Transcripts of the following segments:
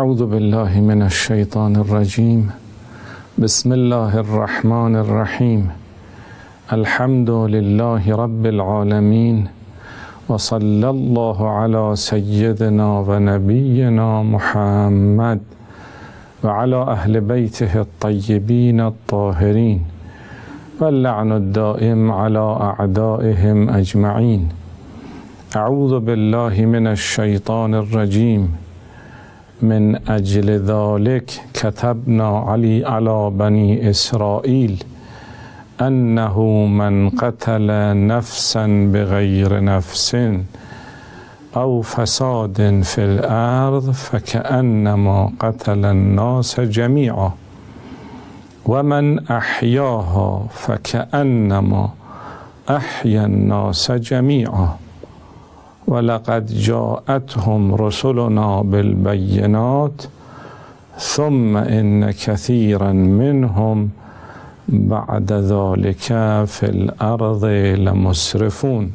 اعوذ بالله من الشیطان الرجیم. بسم الله الرحمن الرحیم. الحمد لله رب العالمین و صلی الله علی سیدنا و نبینا محمد و علی اهل بیته الطیبین الطاهرین و اللعن الدائم علی اعدائهم اجمعین. اعوذ بالله من الشیطان الرجیم. من اجل ذلك كتبنا علی بنی اسرائیل انه من قتل نفسا بغیر نفس او فساد فی الارض فكأنما قتل الناس جمیعا و من احیاها فكأنما احیا الناس جمیعا ولقد جاءتهم رسلنا بالبینات ثم ان كثيرا منهم بعد ذلك في الارض لمسرفون.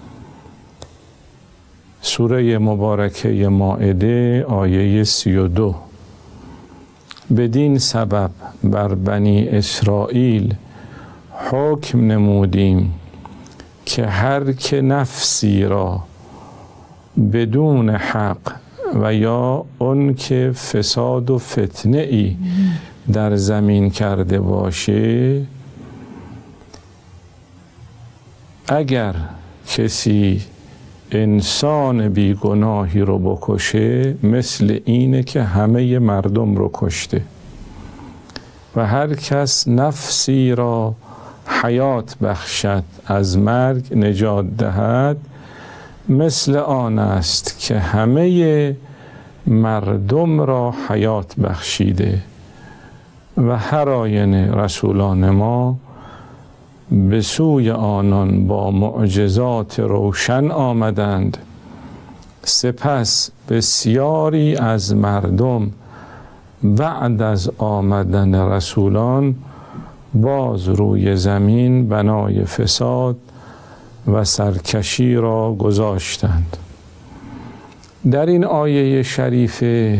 سوره مبارکه مائده آیه 32. بدین سبب بر بنی اسرائیل حکم نمودیم که هر که نفسی را بدون حق و یا اون که فساد و فتنه ای در زمین کرده باشه، اگر کسی انسان بیگناهی رو بکشه مثل اینه که همه مردم رو کشته و هر کس نفسی را حیات بخشد از مرگ نجات دهد مثل آن است که همه مردم را حیات بخشیده و هر آینه رسولان ما به سوی آنان با معجزات روشن آمدند. سپس بسیاری از مردم بعد از آمدن رسولان باز روی زمین بنای فساد و سرکشی را گذاشتند. در این آیه شریفه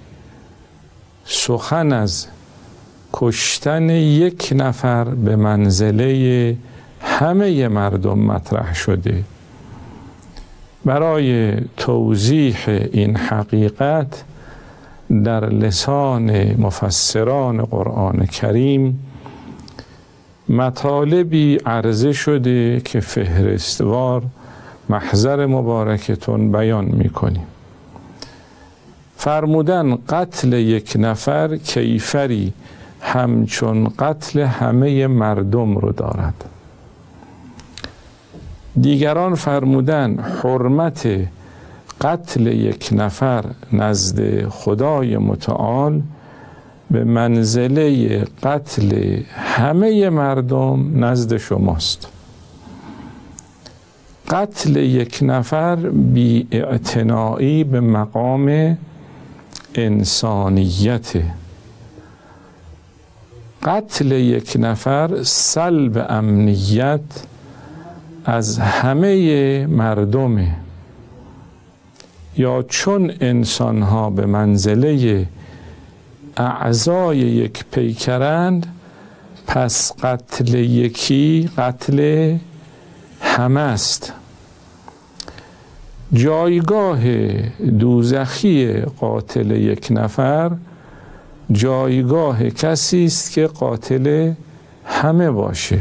سخن از کشتن یک نفر به منزله همه مردم مطرح شده. برای توضیح این حقیقت در لسان مفسران قرآن کریم مطالبی عرضه شده که فهرستوار محضر مبارکتون بیان میکنیم. فرمودن قتل یک نفر کیفری همچون قتل همه مردم رو دارد. دیگران فرمودن حرمت قتل یک نفر نزد خدای متعال به منزله قتل همه مردم نزد شماست. قتل یک نفر بی اعتنایی به مقام انسانیت. قتل یک نفر سلب امنیت از همه مردمه. یا چون انسانها به منزله اعضای یک پیکرند، پس قتل یکی قتل همه است. جایگاه دوزخی قاتل یک نفر جایگاه کسی است که قاتل همه باشه.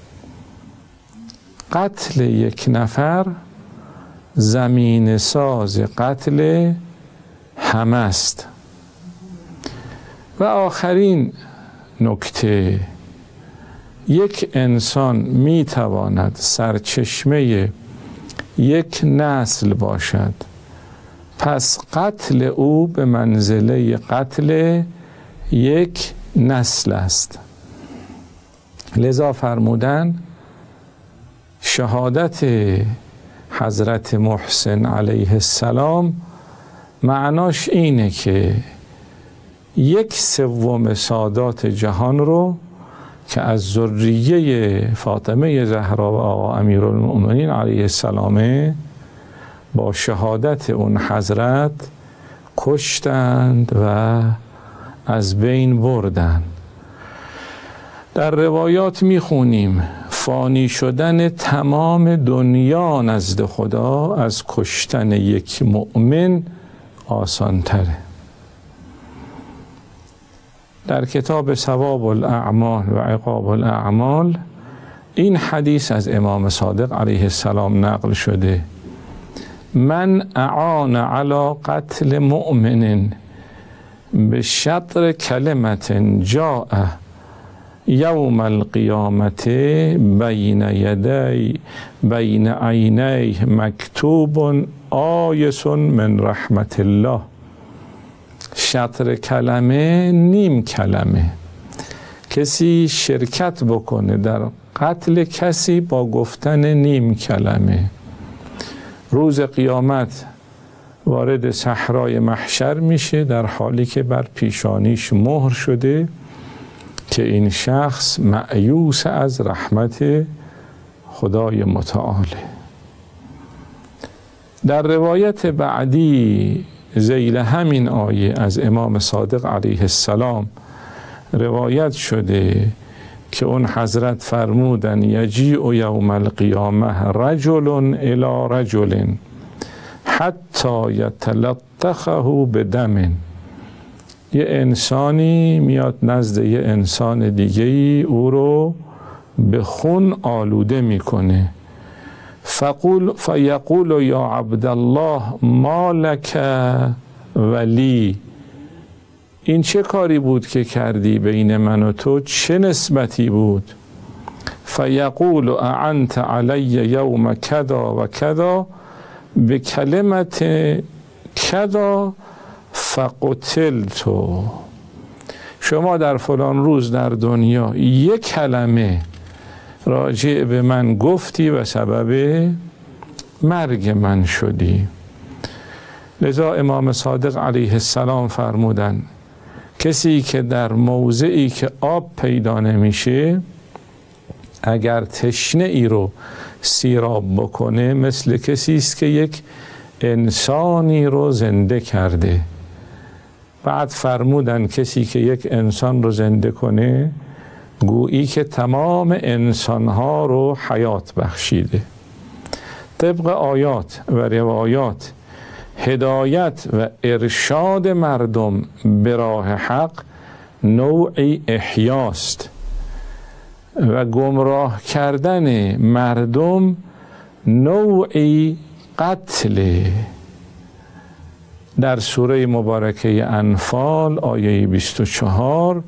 قتل یک نفر زمین ساز قتل همه است. و آخرین نکته، یک انسان می تواند سرچشمه یک نسل باشد، پس قتل او به منزله قتل یک نسل است. لذا فرمودن شهادت حضرت محسن علیه السلام معناش اینه که 1/3 سادات جهان رو که از ذریه فاطمه زهرا و آقا امیرالمؤمنین علیه السلام با شهادت اون حضرت کشتند و از بین بردند. در روایات میخونیم فانی شدن تمام دنیا نزد خدا از کشتن یک مؤمن آسان تره. در کتاب ثواب الاعمال و عقاب الاعمال این حدیث از امام صادق علیه السلام نقل شده: من اعان علی قتل مؤمن بشطر کلمت جاء یوم القیامت بین عینیه مکتوب آیس من رحمت الله. شطر کلمه، نیم کلمه. کسی شرکت بکنه در قتل کسی با گفتن نیم کلمه، روز قیامت وارد صحرای محشر میشه در حالی که بر پیشانیش مهر شده که این شخص مأیوس از رحمت خدای متعاله. در روایت بعدی ذیل همین آیه از امام صادق علیه السلام روایت شده که اون حضرت فرمودن یجیء یوم القیامه رجل الی رجل حتی یتلطخه بدم. یه انسانی میاد نزد یه انسان دیگه‌ای، او رو به خون آلوده میکنه. فیقول یا عبدالله ما لک ولی، این چه کاری بود که کردی؟ بین من و تو چه نسبتی بود؟ فیقول اعنت علی یوم کذا و کذا به کلمت کذا فقتلت. شما در فلان روز در دنیا یک کلمه راجع به من گفتی و سبب مرگ من شدی. لذا امام صادق علیه السلام فرمودن کسی که در موضعی که آب پیدا نمیشه اگر تشنه ای رو سیراب بکنه مثل کسی است که یک انسانی رو زنده کرده. بعد فرمودن کسی که یک انسان رو زنده کنه گویی که تمام انسانها رو حیات بخشیده. طبق آیات و روایات هدایت و ارشاد مردم به راه حق نوعی احیاست و گمراه کردن مردم نوعی قتل. در سوره مبارکه انفال آیه 24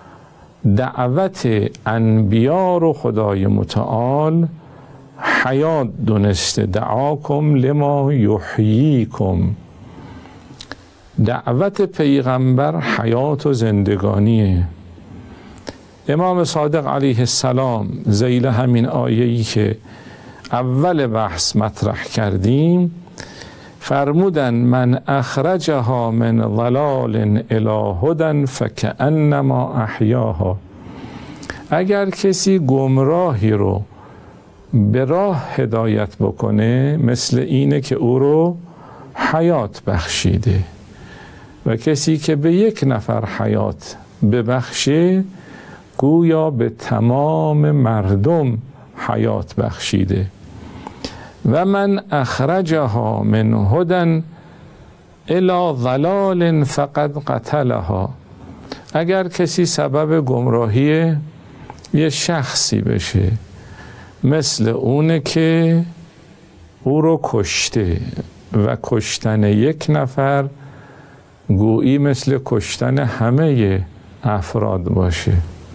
دعوت انبیا رو خدای متعال حیات دونسته. دعاکم لما یحییکم. دعوت پیغمبر حیات و زندگانیه. امام صادق علیه السلام ذیل همین آیه‌ای که اول بحث مطرح کردیم فرمودن من اخرجها من ضلال الی هدی فکأنما احیاها. اگر کسی گمراهی رو به راه هدایت بکنه مثل اینه که او رو حیات بخشیده و کسی که به یک نفر حیات ببخشه گویا به تمام مردم حیات بخشیده. و من اخرجها من هدی الی ضلال فقد قتلها. اگر کسی سبب گمراهی یه شخصی بشه مثل اونه که او رو کشته و کشتن یک نفر گویی مثل کشتن همه افراد باشه.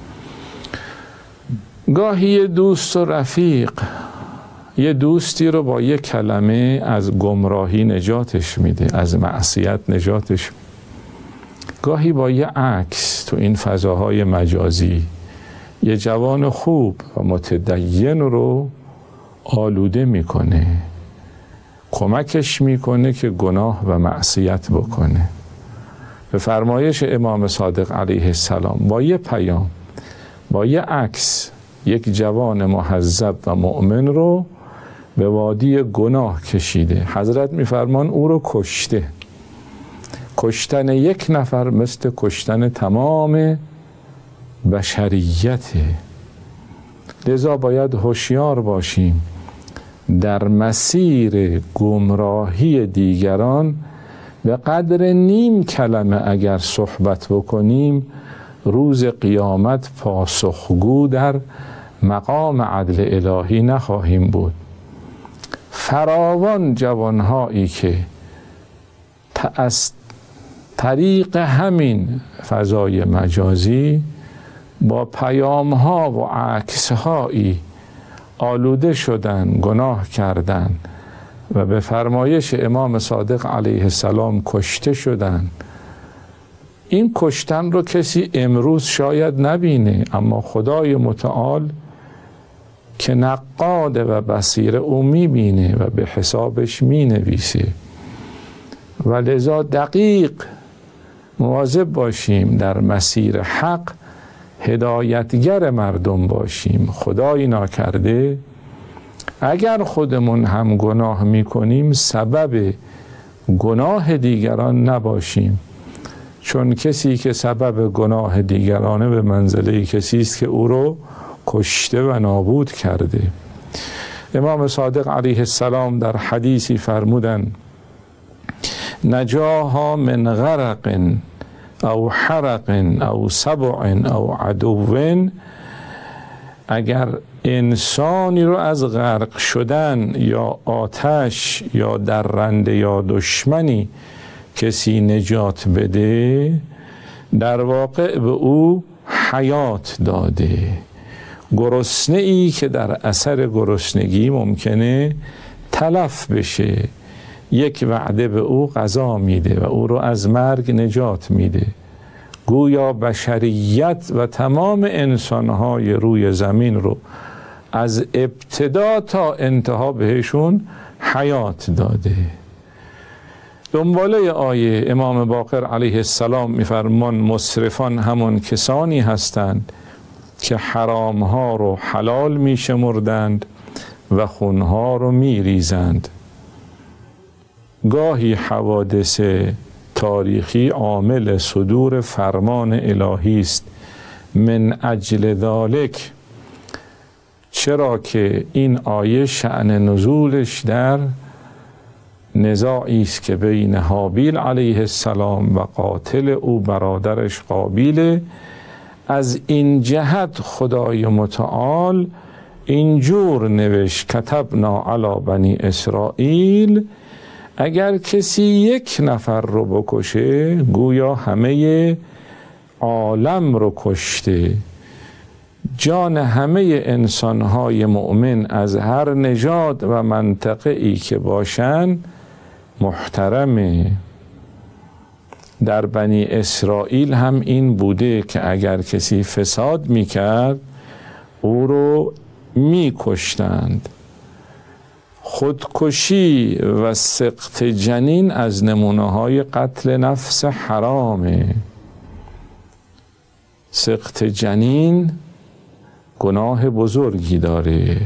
گاهی یه دوست و رفیق یه دوستی رو با یه کلمه از گمراهی نجاتش میده، از معصیت نجاتش میده. گاهی با یه عکس تو این فضاهای مجازی یه جوان خوب و متدین رو آلوده میکنه، کمکش میکنه که گناه و معصیت بکنه. به فرمایش امام صادق علیه السلام با یه پیام، با یه عکس، یک جوان مهذب و مؤمن رو به وادی گناه کشیده. حضرت میفرمان او رو کشته. کشتن یک نفر مثل کشتن تمام بشریته. لذا باید هوشیار باشیم در مسیر گمراهی دیگران به قدر نیم کلمه اگر صحبت بکنیم روز قیامت پاسخگو در مقام عدل الهی نخواهیم بود. فراوان جوانهایی که از طریق همین فضای مجازی با پیام‌ها و عکس‌هایی آلوده شدن، گناه کردن و به فرمایش امام صادق علیه السلام کشته شدن. این کشتن رو کسی امروز شاید نبینه، اما خدای متعال که نقاده و بصیر او میبینه و به حسابش مینویسه. و لذا دقیق مواظب باشیم در مسیر حق، هدایتگر مردم باشیم. خدایی ناکرده اگر خودمون هم گناه میکنیم سبب گناه دیگران نباشیم، چون کسی که سبب گناه دیگرانه به منزله کسی است که او رو کشته و نابود کرده. امام صادق علیه السلام در حدیثی فرمودن نجاها من غرق او حرق او سبع او عدو، اگر انسانی رو از غرق شدن یا آتش یا درنده یا دشمنی کسی نجات بده، در واقع به او حیات داده. گرسنه ای که در اثر گرسنگی ممکنه تلف بشه، یک وعده به او غذا میده و او رو از مرگ نجات میده. گویا بشریت و تمام انسانهای روی زمین رو از ابتدا تا انتها بهشون حیات داده. دنباله آیه امام باقر علیه السلام میفرمان مسرفان همون کسانی هستند که حرامها رو حلال میشمردند و خونها رو میریزند. گاهی حوادث تاریخی عامل صدور فرمان الهی است. من اجل ذالک، چرا که این آیه شأن نزولش در نزاعی است که بین هابیل علیه السلام و قاتل او برادرش قابیل. از این جهت خدای متعال اینجور نوشت کتبنا علی بنی اسرائیل، اگر کسی یک نفر رو بکشه گویا همه عالم رو کشته. جان همه انسانهای مؤمن از هر نژاد و منطقه ای که باشن محترمه. در بنی اسرائیل هم این بوده که اگر کسی فساد میکرد او رو میکشتند. خودکشی و سقط جنین از نمونه‌های قتل نفس حرامه. سقط جنین گناه بزرگی داره،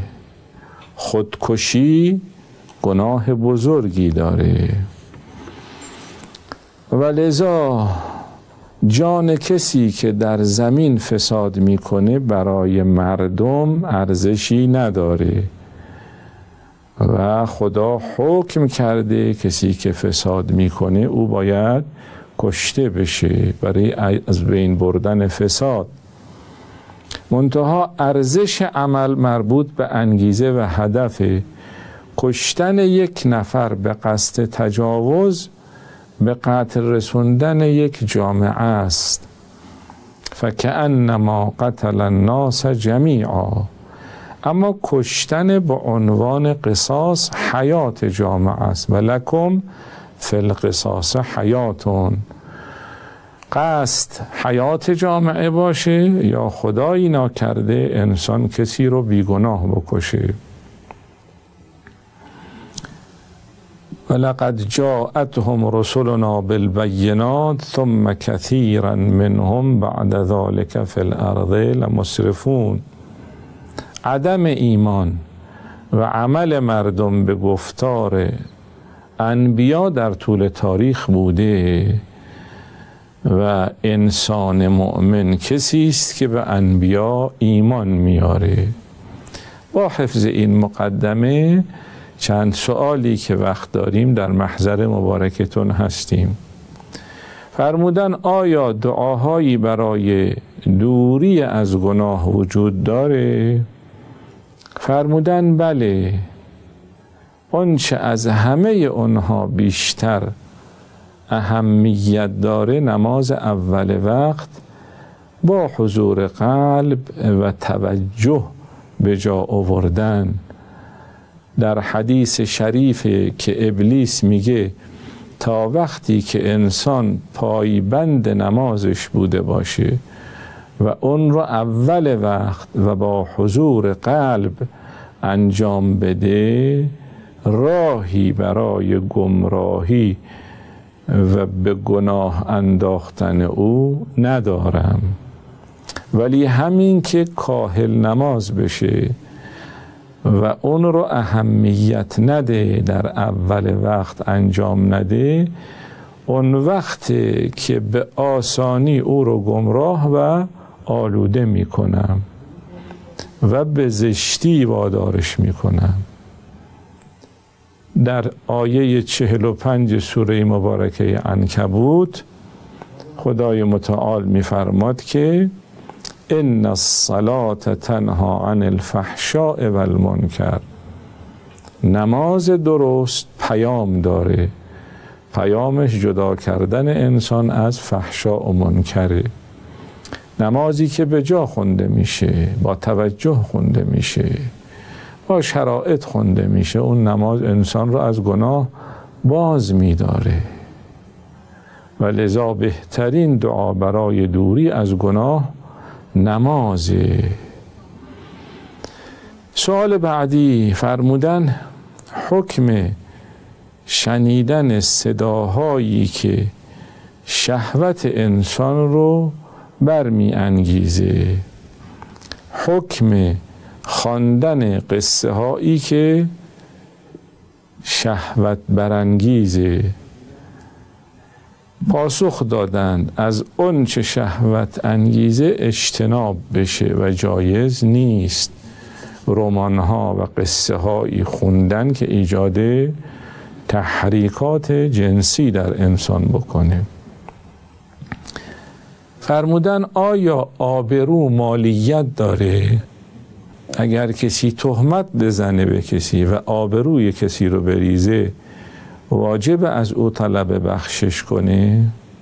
خودکشی گناه بزرگی داره. و لذا جان کسی که در زمین فساد میکنه برای مردم ارزشی نداره و خدا حکم کرده کسی که فساد میکنه او باید کشته بشه برای از بین بردن فساد. منتها ارزش عمل مربوط به انگیزه و هدف. کشتن یک نفر به قصد تجاوز به قتل رسوندن یک جامعه است. فکأنما قتل الناس جمیعا. اما کشتن به عنوان قصاص حیات جامعه است. ولکم فی القصاص حیاتون. قصد حیات جامعه باشه یا خدایی ناکرده انسان کسی رو بیگناه بکشه. ولقد جاءتهم رسلنا بالبینات ثم كثيرا منهم بعد ذلك في الارض لمسرفون. عدم ایمان و عمل مردم به گفتار انبیا در طول تاریخ بوده و انسان مؤمن کسی است که به انبیا ایمان میاره. با حفظ این مقدمه چند سوالی که وقت داریم در محضر مبارکتون هستیم. فرمودن آیا دعاهایی برای دوری از گناه وجود داره؟ فرمودن بله. آنچه از همه اونها بیشتر اهمیت داره نماز اول وقت با حضور قلب و توجه به جا آوردن. در حدیث شریف که ابلیس میگه تا وقتی که انسان پایبند نمازش بوده باشه و اون رو اول وقت و با حضور قلب انجام بده، راهی برای گمراهی و به گناه انداختن او ندارم. ولی همین که کاهل نماز بشه و اون رو اهمیت نده، در اول وقت انجام نده، اون وقت که به آسانی او رو گمراه و آلوده میکنم و به زشتی وادارش میکنم. در آیه 45 سوره مبارکه عنکبوت خدای متعال میفرماد که ان الصلاة تنها عن الفحشاء والمنکر. نماز درست پیام داره، پیامش جدا کردن انسان از فحشا و منکره. نمازی که به جا خونده میشه، با توجه خونده میشه، با شرایط خونده میشه، اون نماز انسان رو از گناه باز میداره و لذا بهترین دعا برای دوری از گناه نمازه. سوال بعدی فرمودن حکم شنیدن صداهایی که شهوت انسان رو برمی انگیزه، حکم خواندن قصه هایی که شهوت برانگیزه. پاسخ دادند از اون چه شهوت انگیزه اجتناب بشه و جایز نیست رمان ها و قصه هایی خوندن که ایجاد تحریکات جنسی در انسان بکنه. فرمودن آیا آبرو مالیت داره؟ اگر کسی تهمت بزنه به کسی و آبروی کسی رو بریزه، واجب از او طلب بخشش کنه؟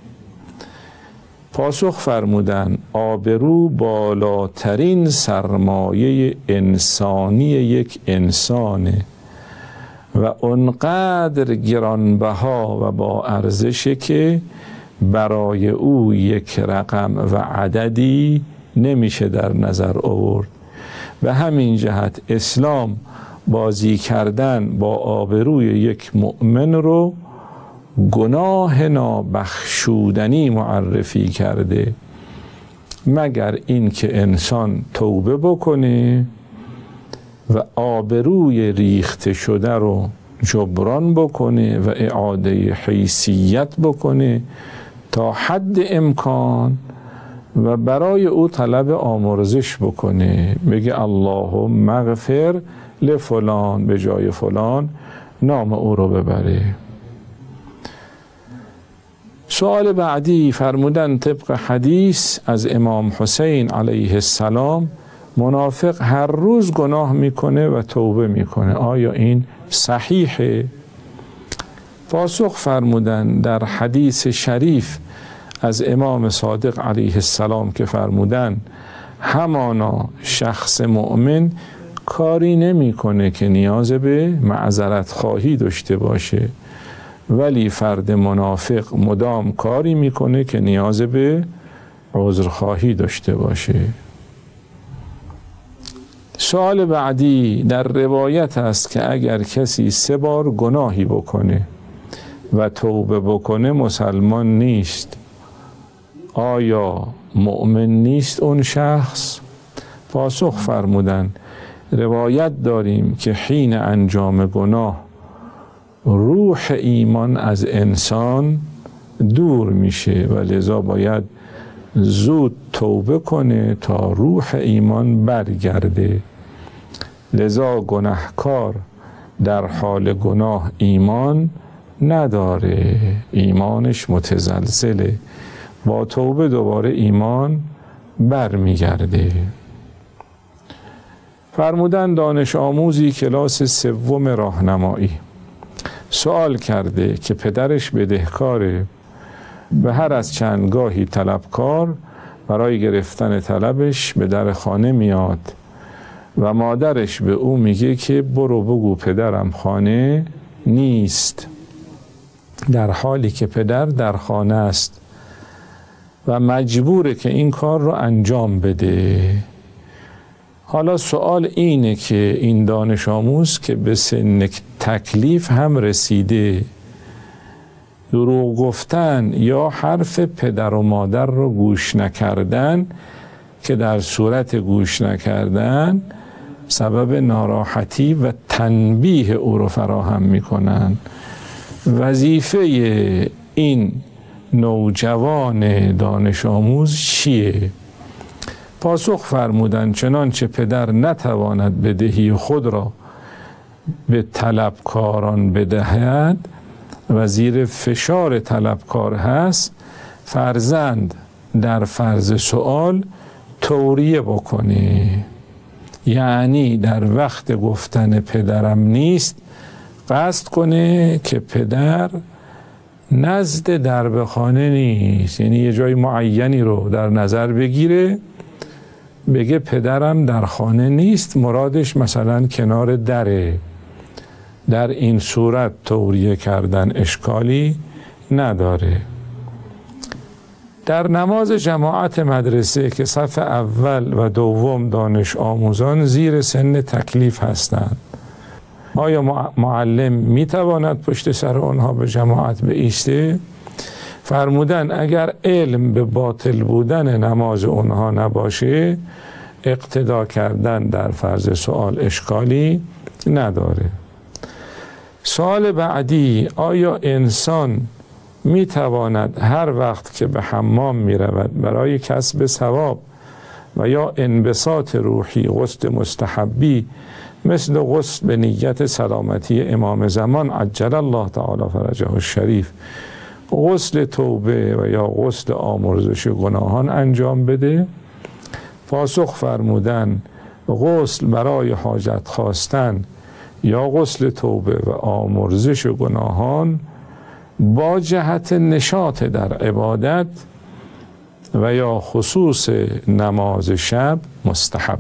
پاسخ فرمودن آبرو بالاترین سرمایه انسانی یک انسانه و اونقدر گرانبها و با ارزشه که برای او یک رقم و عددی نمیشه در نظر آورد. به همین جهت اسلام بازی کردن با آبروی یک مؤمن رو گناه نابخشودنی معرفی کرده، مگر این که انسان توبه بکنه و آبروی ریخته شده رو جبران بکنه و اعاده حیثیت بکنه تا حد امکان و برای او طلب آمرزش بکنه، بگه اللهم اغفر لفلان، به جای فلان نام او رو ببره. سوال بعدی فرمودن طبق حدیث از امام حسین علیه السلام منافق هر روز گناه میکنه و توبه میکنه، آیا این صحیحه؟ پاسخ فرمودن در حدیث شریف از امام صادق علیه السلام که فرمودن همانا شخص مؤمن کاری نمیکنه که نیاز به معذرت خواهی داشته باشه، ولی فرد منافق مدام کاری میکنه که نیاز به عذرخواهی داشته باشه. سوال بعدی در روایت است که اگر کسی 3 بار گناهی بکنه و توبه بکنه مسلمان نیست، آیا مؤمن نیست اون شخص؟ پاسخ فرمودن روایت داریم که حین انجام گناه روح ایمان از انسان دور میشه و لذا باید زود توبه کنه تا روح ایمان برگرده. لذا گناهکار در حال گناه ایمان نداره، ایمانش متزلزله، با توبه دوباره ایمان برمیگرده. فرمودن دانش آموزی کلاس سوم راهنمایی سوال کرده که پدرش بدهکاره، به هر از چندگاهی طلبکار برای گرفتن طلبش به در خانه میاد و مادرش به او میگه که برو بگو پدرم خانه نیست، در حالی که پدر در خانه است و مجبوره که این کار رو انجام بده. حالا سوال اینه که این دانش آموز که به سن تکلیف هم رسیده، دروغ گفتن یا حرف پدر و مادر رو گوش نکردن که در صورت گوش نکردن سبب ناراحتی و تنبیه او رو فراهم میکنن، وظیفه این نوجوان دانش آموز چیه؟ پاسخ فرمودند چنانچه پدر نتواند بدهی خود را به طلبکاران بدهد و زیر فشار طلبکار هست، فرزند در فرض سؤال توریه بکنه، یعنی در وقت گفتن پدرم نیست قصد کنه که پدر نزد درب خانه نیست، یعنی یه جای معینی رو در نظر بگیره، بگه پدرم در خانه نیست، مرادش مثلا کنار دره. در این صورت توریه کردن اشکالی نداره. در نماز جماعت مدرسه که صف اول و دوم دانش آموزان زیر سن تکلیف هستند، آیا معلم میتواند پشت سر آنها به جماعت بایسته؟ فرمودن اگر علم به باطل بودن نماز آنها نباشه، اقتدا کردن در فرض سؤال اشکالی نداره. سوال بعدی، آیا انسان میتواند هر وقت که به حمام میرود برای کسب ثواب و یا انبساط روحی غسل مستحبی مثل غسل به نیت سلامتی امام زمان عجل الله تعالی فرجه الشریف، غسل توبه و یا غسل آمرزش گناهان انجام بده؟ پاسخ فرمودن غسل برای حاجت خواستن یا غسل توبه و آمرزش گناهان با جهت نشاط در عبادت و یا خصوص نماز شب مستحب.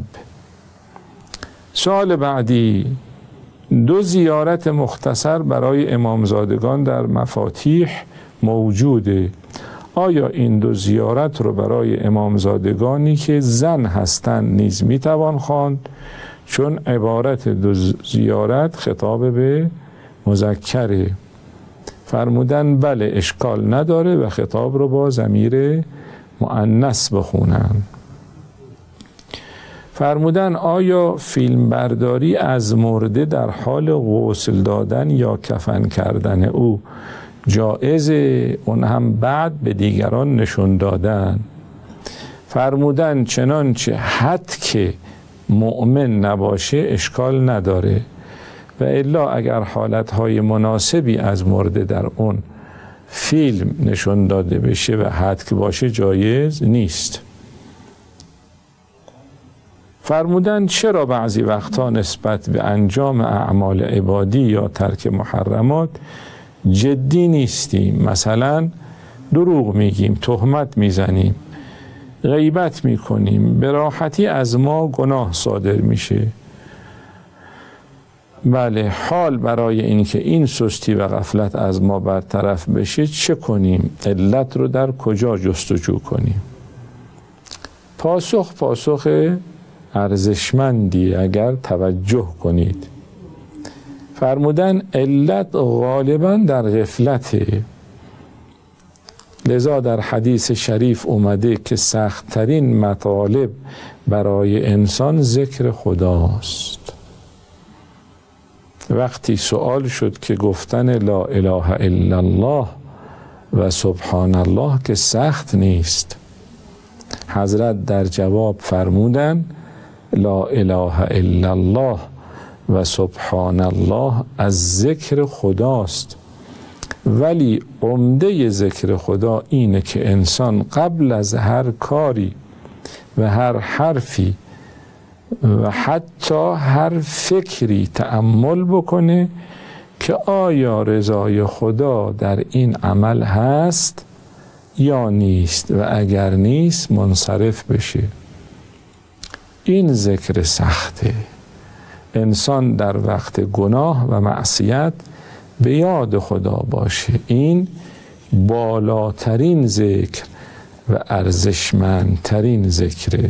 سوال بعدی، دو زیارت مختصر برای امامزادگان در مفاتیح موجوده، آیا این دو زیارت رو برای امامزادگانی که زن هستند نیز میتوان خواند؟ چون عبارت دو زیارت خطاب به مذکره. فرمودن بله اشکال نداره و خطاب رو با ضمیر مؤنث بخونن. فرمودن آیا فیلم برداری از مرده در حال غسل دادن یا کفن کردن او جایزه، اون هم بعد به دیگران نشون دادن؟ فرمودن چنانچه حد که مؤمن نباشه اشکال نداره و الا اگر حالتهای مناسبی از مرده در اون فیلم نشون داده بشه و حد که باشه جایز نیست. فرمودن چرا بعضی وقتا نسبت به انجام اعمال عبادی یا ترک محرمات جدی نیستیم؟ مثلا دروغ میگیم، تهمت میزنیم، غیبت میکنیم، به راحتی از ما گناه صادر میشه. بله، حال برای اینکه این سستی و غفلت از ما برطرف بشه چه کنیم؟ علت رو در کجا جستجو کنیم؟ پاسخ ارزشمندی اگر توجه کنید. فرمودن علت غالبا در غفلته، لذا در حدیث شریف اومده که سخت‌ترین مطالب برای انسان ذکر خداست. وقتی سوال شد که گفتن لا اله الا الله و سبحان الله که سخت نیست. حضرت در جواب فرمودن لا اله الا الله و سبحان الله از ذکر خداست، ولی عمده ذکر خدا اینه که انسان قبل از هر کاری و هر حرفی و حتی هر فکری تأمل بکنه که آیا رضای خدا در این عمل هست یا نیست، و اگر نیست منصرف بشه. این ذکر سخته. انسان در وقت گناه و معصیت به یاد خدا باشه. این بالاترین ذکر و ارزشمندترین ذکره.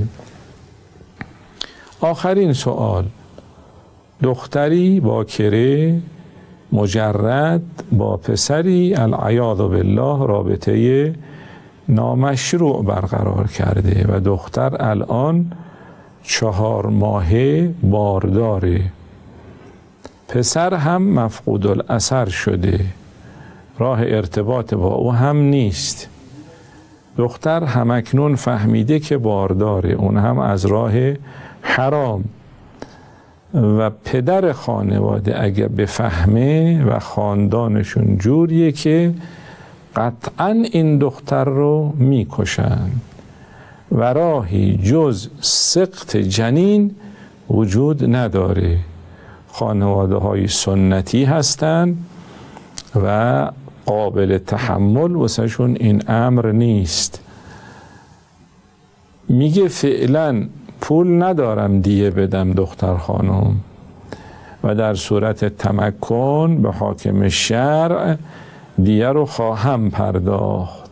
آخرین سوال: دختری باکره مجرد با پسری العیاذ بالله رابطه نامشروع برقرار کرده و دختر الان 4 ماهه بارداره. پسر هم مفقود الاثر شده، راه ارتباط با او هم نیست. دختر همکنون فهمیده که بارداره، اون هم از راه حرام، و پدر خانواده اگه بفهمه و خاندانشون جوریه که قطعا این دختر رو میکشن و راهی جز سقط جنین وجود نداره. خانواده های سنتی هستن و قابل تحمل واسهشون این امر نیست. میگه فعلا پول ندارم دیه بدم دختر خانم، و در صورت تمکن به حاکم شرع دیه رو خواهم پرداخت.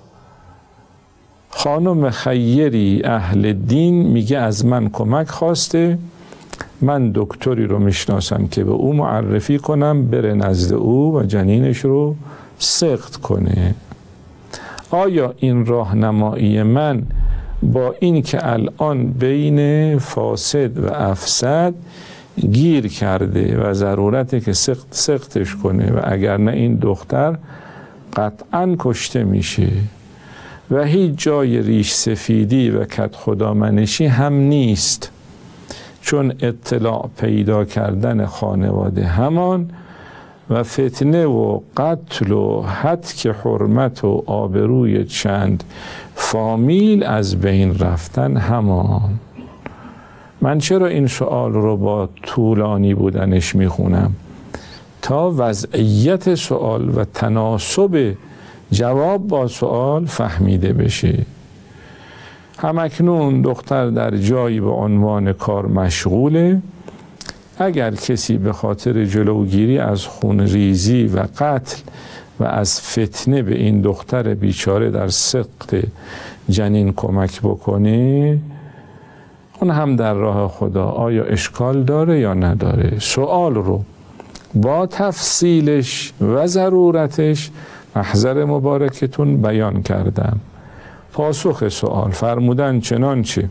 خانم خیری اهل دین میگه از من کمک خواسته، من دکتری رو میشناسم که به او معرفی کنم بره نزد او و جنینش رو سقط کنه. آیا این راهنمایی من با این که الان بین فاسد و افسد گیر کرده و ضرورته که سقطش کنه و اگر نه این دختر قطعا کشته میشه و هیچ جای ریش سفیدی و کد خدامنشی هم نیست، چون اطلاع پیدا کردن خانواده همان و فتنه و قتل و هتک حرمت و آبروی چند فامیل از بین رفتن همان. من چرا این سوال رو با طولانی بودنش میخونم؟ تا وضعیت سوال و تناسب جواب با سوال فهمیده بشه. همکنون دختر در جایی به عنوان کار مشغوله. اگر کسی به خاطر جلوگیری از خونریزی و قتل و از فتنه به این دختر بیچاره در سقط جنین کمک بکنه، اون هم در راه خدا. آیا اشکال داره یا نداره؟ سوال رو با تفصیلش و ضرورتش محضر مبارکتون بیان کردم. پاسخ سوال فرمودن چنانچه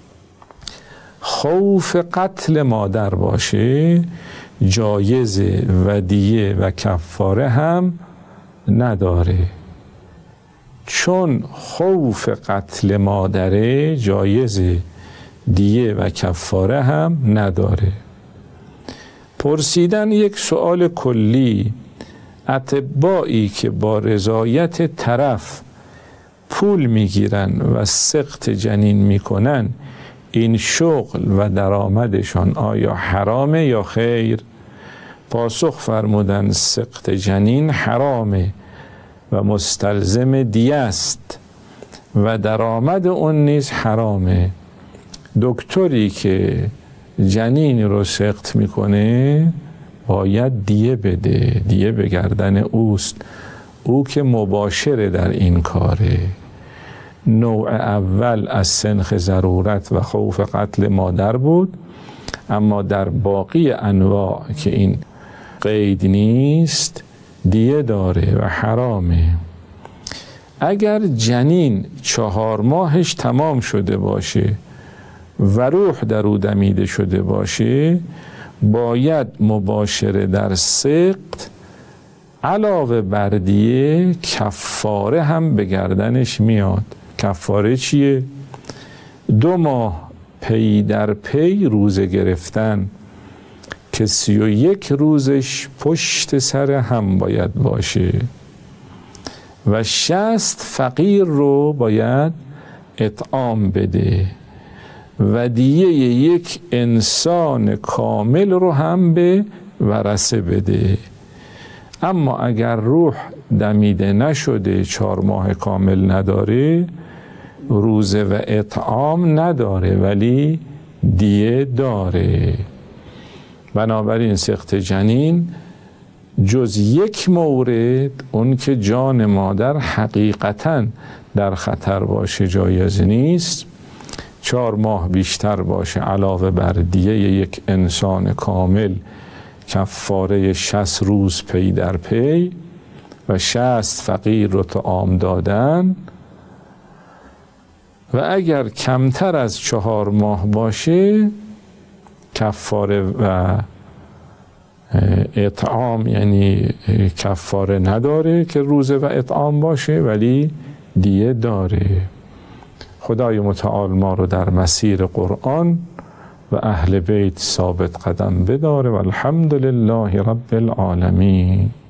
خوف قتل مادر باشه جایزه و دیه و کفاره هم نداره. چون خوف قتل مادره جایزه دیه و کفاره هم نداره. پرسیدن یک سوال کلی: اطبایی که با رضایت طرف پول میگیرن و سقط جنین میکنن، این شغل و درآمدشان آیا حرامه یا خیر؟ پاسخ فرمودن سقط جنین حرامه و مستلزم دیه است و درآمد اون نیز حرامه. دکتری که جنین رو سقط میکنه باید دیه بده، دیه به گردن اوست، او که مباشره در این کاره. نوع اول از سنخ ضرورت و خوف قتل مادر بود، اما در باقی انواع که این قید نیست دیه داره و حرامه. اگر جنین 4 ماهش تمام شده باشه و روح در او دمیده شده باشه، باید مباشره در سقط علاوه بر دیه کفاره هم به گردنش میاد. کفاره چیه؟ 2 ماه پی در پی روزه گرفتن که 31 روزش پشت سر هم باید باشه و 60 فقیر رو باید اطعام بده و دیه 1 انسان کامل رو هم به ورثه بده. اما اگر روح دمیده نشده 4 ماه کامل نداره، روزه و اطعام نداره ولی دیه داره. بنابراین سقط جنین جز 1 مورد، اون که جان مادر حقیقتاً در خطر باشه جایز نیست. 4 ماه بیشتر باشه علاوه بر دیه 1 انسان کامل کفاره 60 روز پی در پی و 60 فقیر رو طعام دادن. و اگر کمتر از 4 ماه باشه کفاره و اطعام، یعنی کفاره نداره که روزه و اطعام باشه ولی دیه داره. خدای متعال ما رو در مسیر قرآن و اهل بیت ثابت قدم بداره و الحمد لله رب العالمین.